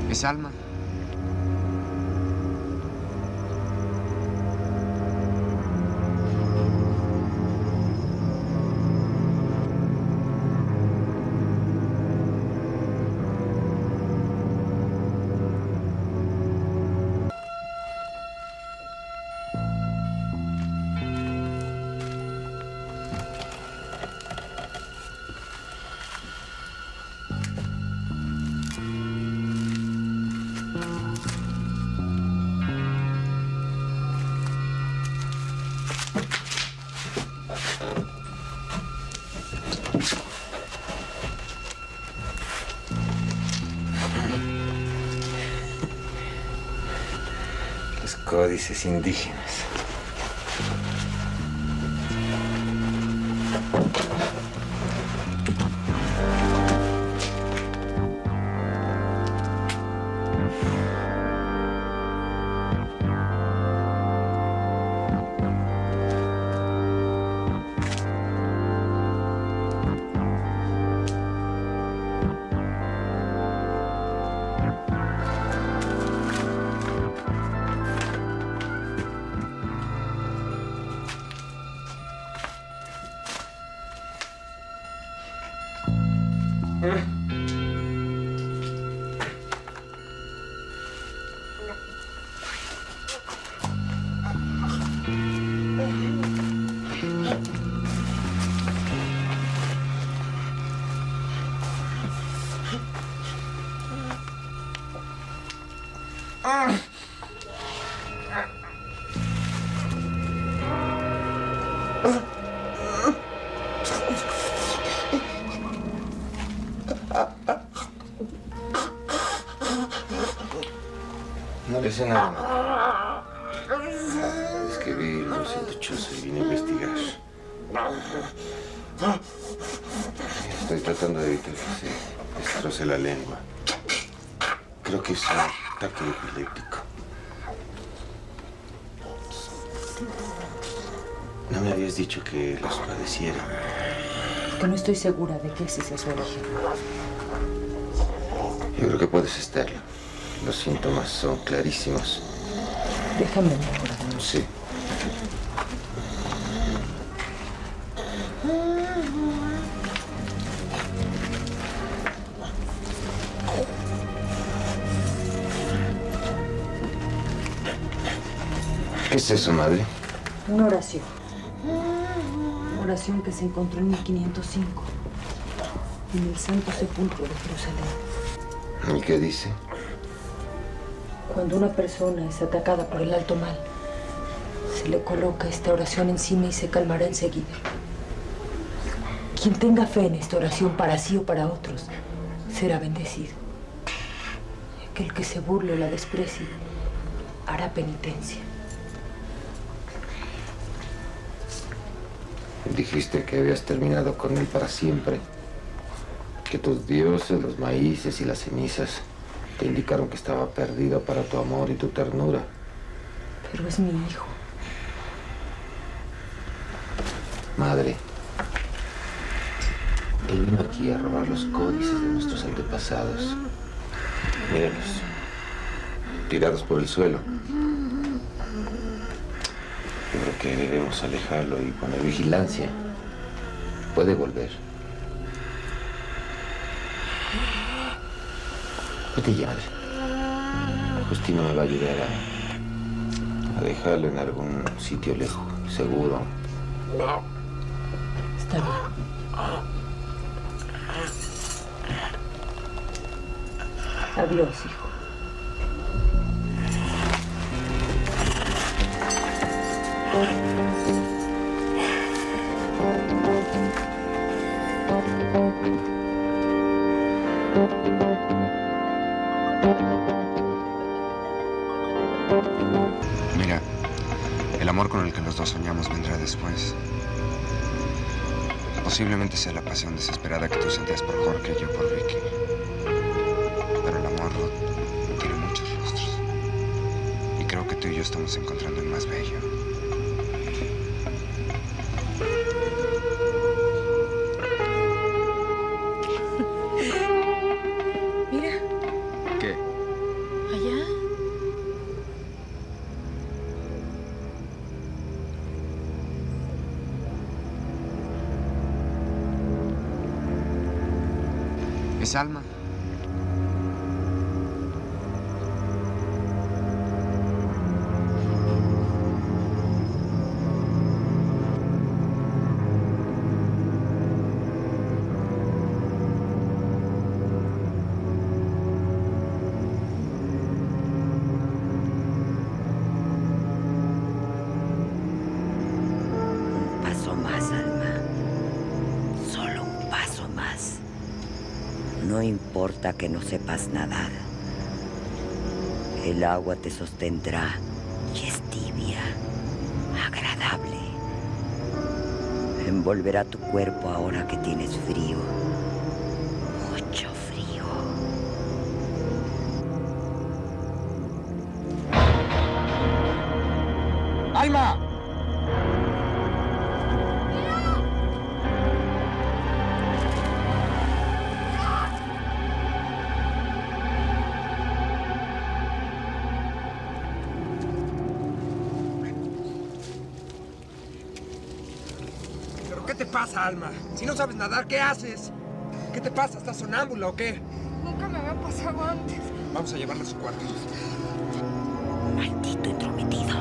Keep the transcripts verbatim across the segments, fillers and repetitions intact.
Es Alma. Los códices indígenas. No le sé nada. Es que vi los dichoso y vine a investigar. Estoy tratando de evitar que se destroce la lengua. Creo que es un ataque epiléptico. No me habías dicho que los padeciera. Porque no estoy segura de que ese sea su origen. Yo creo que puedes estarlo. Los síntomas son clarísimos. Déjame mejorar. Sí. ¿Qué es eso, madre? Una oración. Una oración que se encontró en mil quinientos cinco en el Santo Sepulcro de Jerusalén. ¿Y qué dice? Cuando una persona es atacada por el alto mal, se le coloca esta oración encima y se calmará enseguida. Quien tenga fe en esta oración para sí o para otros, será bendecido. Y aquel que se burle o la desprecie, hará penitencia. Dijiste que habías terminado con él para siempre. Que tus dioses, los maíces y las cenizas te indicaron que estaba perdido para tu amor y tu ternura. Pero es mi hijo. Madre, él vino aquí a robar los códices de nuestros antepasados. Míralos, tirados por el suelo. Yo creo que debemos alejarlo y poner vigilancia. Puede volver. ¿Qué te llamas? Justino me va a ayudar a, a dejarlo en algún sitio lejos, seguro. Está bien. Adiós, hijo. Mira, el amor con el que los dos soñamos vendrá después. Posiblemente sea la pasión desesperada que tú sentías por Jorge y yo por Vicky. Pero el amor tiene muchos rostros. Y creo que tú y yo estamos encontrando el más bello. Mira. ¿Qué? ¿Es Alma? No importa que no sepas nadar. El agua te sostendrá y es tibia, agradable. Envolverá tu cuerpo ahora que tienes frío. Mucho frío. ¡Alma! ¿Qué te pasa, Alma? Si no sabes nadar, ¿qué haces? ¿Qué te pasa? ¿Estás sonámbula o qué? Nunca me había pasado antes. Vamos a llevarla a su cuarto. Maldito intrometido.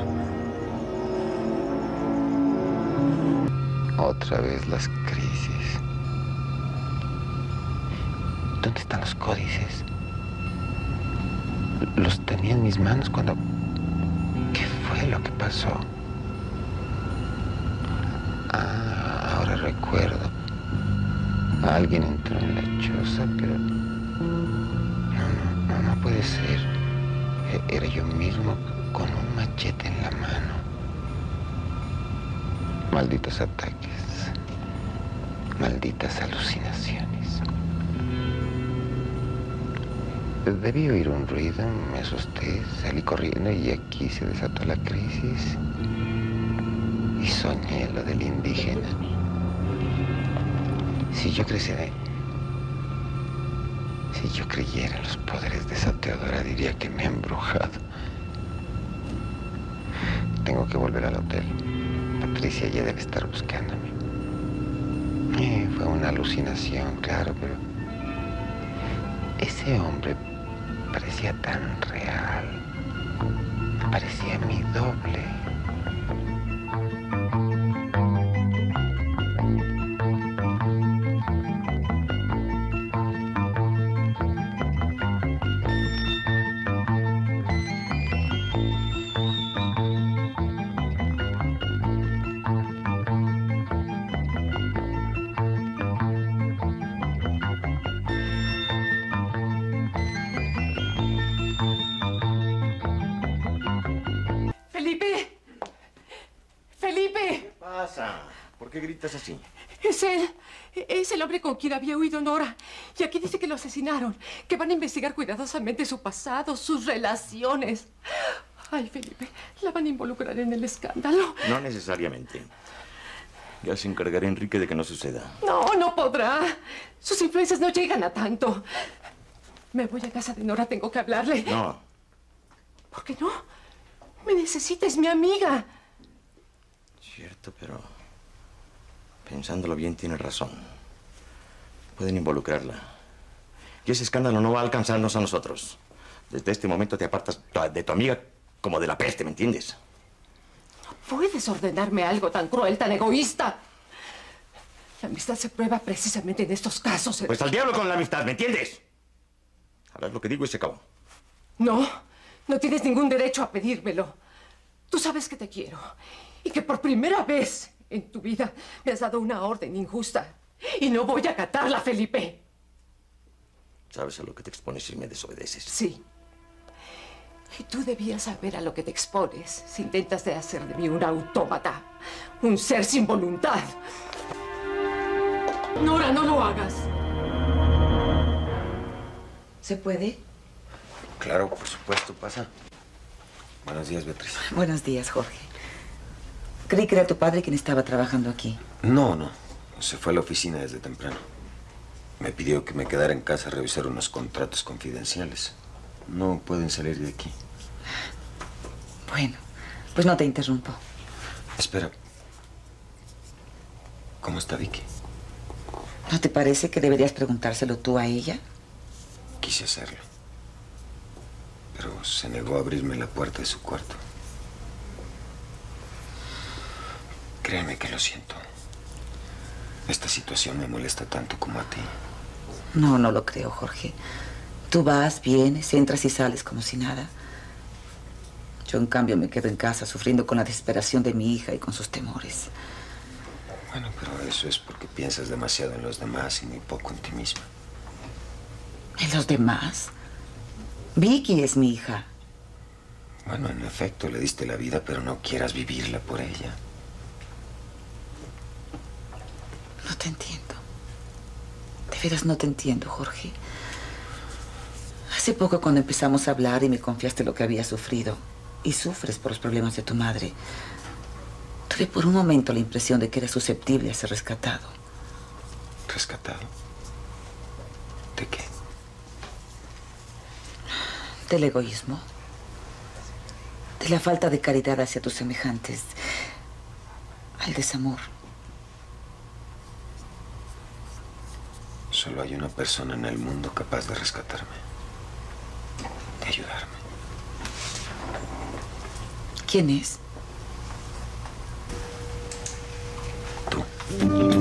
Otra vez las crisis. ¿Dónde están los códices? Los tenía en mis manos cuando... ¿Qué fue lo que pasó? Ah, ahora recuerdo. Alguien entró en la choza, pero... No, no, no, no puede ser. Era yo mismo con un machete en la mano. Malditos ataques. Malditas alucinaciones. Debí oír un ruido, me asusté, salí corriendo y aquí se desató la crisis. Y soñé lo del indígena. Si yo creciera... Si yo creyera en los poderes de esa Teodora, diría que me ha embrujado. Tengo que volver al hotel. Patricia ya debe estar buscándome. Eh, fue una alucinación, claro, pero... Ese hombre parecía tan real. Parecía mi doble. ¡Felipe! ¡Felipe! ¿Qué pasa? ¿Por qué gritas así? Es él. Es el hombre con quien había huido Nora. Y aquí dice que lo asesinaron. Que van a investigar cuidadosamente su pasado, sus relaciones. Ay, Felipe, la van a involucrar en el escándalo. No necesariamente. Ya se encargará Enrique de que no suceda. No, no podrá. Sus influencias no llegan a tanto. Me voy a casa de Nora, tengo que hablarle. No. ¿Por qué no? Me necesita, es mi amiga. Cierto, pero... pensándolo bien, tiene razón. Pueden involucrarla. Y ese escándalo no va a alcanzarnos a nosotros. Desde este momento te apartas de tu amiga como de la peste, ¿me entiendes? No puedes ordenarme algo tan cruel, tan egoísta. La amistad se prueba precisamente en estos casos. Pues al diablo con la amistad, ¿me entiendes? Harás lo que digo y se acabó. No, no tienes ningún derecho a pedírmelo. Tú sabes que te quiero y que por primera vez en tu vida me has dado una orden injusta. Y no voy a acatarla, Felipe. ¿Sabes a lo que te expones si me desobedeces? Sí. Y tú debías saber a lo que te expones si intentas de hacer de mí un autómata, un ser sin voluntad. Nora, no lo hagas. ¿Se puede? Claro, por supuesto, pasa. Buenos días, Beatriz. Buenos días, Jorge. Creí que era tu padre quien estaba trabajando aquí. No, no. Se fue a la oficina desde temprano. Me pidió que me quedara en casa a revisar unos contratos confidenciales. No pueden salir de aquí. Bueno, pues no te interrumpo. Espera. ¿Cómo está Vicky? ¿No te parece que deberías preguntárselo tú a ella? Quise hacerlo. Pero se negó a abrirme la puerta de su cuarto. Créeme que lo siento. Esta situación me molesta tanto como a ti. No, no lo creo, Jorge. Tú vas, vienes, entras y sales como si nada. Yo, en cambio, me quedo en casa sufriendo con la desesperación de mi hija y con sus temores. Bueno, pero eso es porque piensas demasiado en los demás y muy poco en ti misma. ¿En los demás? Vicky es mi hija. Bueno, en efecto, le diste la vida, pero no quieras vivirla por ella. No te entiendo. De veras no te entiendo, Jorge. Hace poco, cuando empezamos a hablar y me confiaste lo que había sufrido, y sufres por los problemas de tu madre, tuve por un momento la impresión de que eres susceptible a ser rescatado. ¿Rescatado? ¿De qué? Del egoísmo. De la falta de caridad hacia tus semejantes. Al desamor. Solo hay una persona en el mundo capaz de rescatarme. De ayudarme. ¿Quién es? Tú.